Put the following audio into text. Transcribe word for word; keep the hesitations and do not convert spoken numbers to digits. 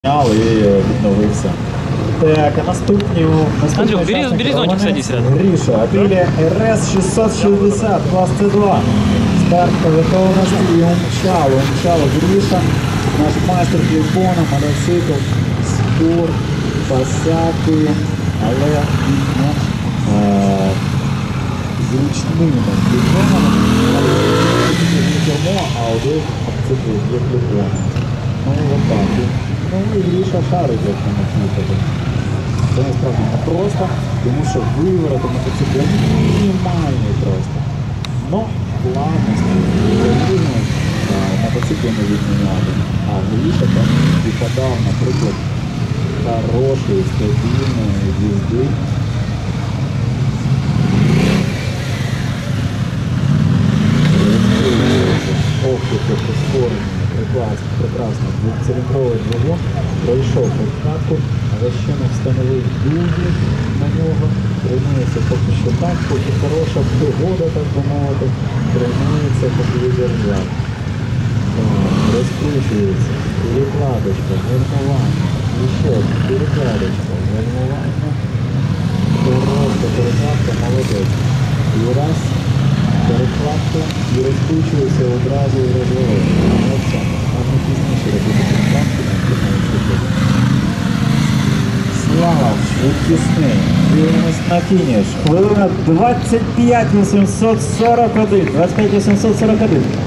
і відновився. Так, а наступні... Андрюх, бери, бери зонтик, садись рядом. Гриша, Апілі ер ес шістсот шістдесят, клас Т два. Старт по готовності і умчало, умчало Гриша. Наш майстер кліпона, мотоцикл, спорт, посадки, але ну, е, зручними кліпонами. Не кермо, а один це є кліпони. Ну, отак. Ну, і Гриша шарить, як на кліпати. Це насправді не просто, тому що виворот мотоцикла мінімальний просто. Но плавності, рівно мотоцикл не відміняли. А Гриша там випадав, наприклад, хорошої, стабільної їзди. Ох, яке прискорення. Прекрасно, прекрасно. Двохциліндровий двигун пройшов подкатку, але ще не встановив дуже на нього. Тренується поки що так, поки хороша пригода, так би мовити, тренується поки видержав. Розкручується, перекладочка, гальмування, і ще перекладочка, гальмування. Хороша перекладка, молодець. І раз, перекладка, і розкручується одразу і розвивається. Можна пізніше робити перекладки, Слава, швидкісний. Дивимось на фініш. Хвилина двадцять п'ять вісімсот сорок один. двадцять п'ять вісімсот сорок один.